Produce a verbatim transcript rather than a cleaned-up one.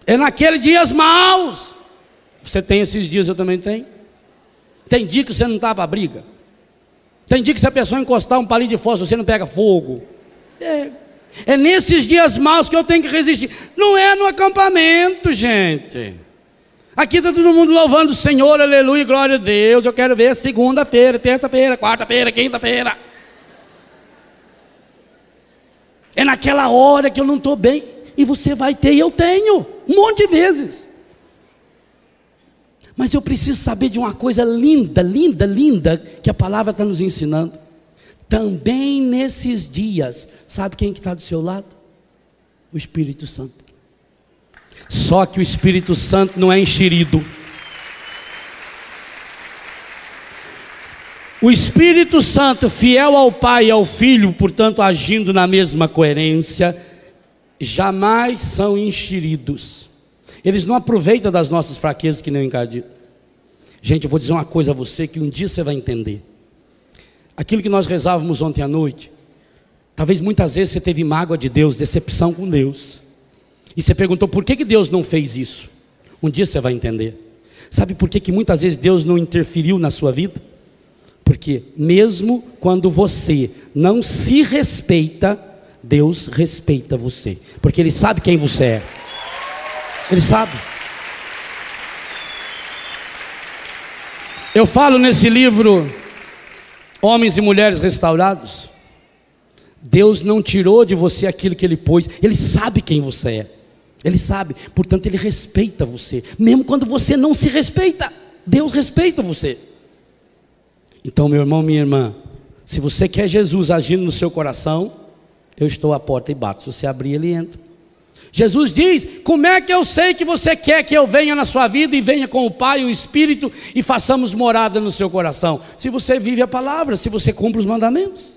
É naqueles dias maus. Você tem esses dias, eu também tenho. Tem dia que você não está para briga. Tem dia que se a pessoa encostar um palito de fósforo, você não pega fogo. É, é nesses dias maus que eu tenho que resistir. Não é no acampamento, gente. Aqui está todo mundo louvando o Senhor, aleluia, glória a Deus. Eu quero ver segunda-feira, terça-feira, quarta-feira, quinta-feira. É naquela hora que eu não estou bem. E você vai ter, e eu tenho, um monte de vezes. Mas eu preciso saber de uma coisa linda, linda, linda, que a palavra está nos ensinando. Também nesses dias, sabe quem que está do seu lado? O Espírito Santo. Só que o Espírito Santo não é enxerido. O Espírito Santo, fiel ao Pai e ao Filho, portanto agindo na mesma coerência, jamais são enxeridos. Eles não aproveitam das nossas fraquezas que nem o encardido. Gente, eu vou dizer uma coisa a você que um dia você vai entender. Aquilo que nós rezávamos ontem à noite, talvez muitas vezes você teve mágoa de Deus, decepção com Deus, e você perguntou por que, que Deus não fez isso. Um dia você vai entender. Sabe por que, que muitas vezes Deus não interferiu na sua vida? Porque mesmo quando você não se respeita, Deus respeita você, porque Ele sabe quem você é. Ele sabe. Eu falo nesse livro Homens e Mulheres Restaurados. Deus não tirou de você aquilo que Ele pôs. Ele sabe quem você é. Ele sabe, portanto Ele respeita você. Mesmo quando você não se respeita, Deus respeita você. Então, meu irmão, minha irmã, se você quer Jesus agindo no seu coração, eu estou à porta e bato. Se você abrir, Ele entra. Jesus diz: como é que eu sei que você quer que eu venha na sua vida e venha com o Pai e o Espírito e façamos morada no seu coração? Se você vive a palavra, se você cumpre os mandamentos.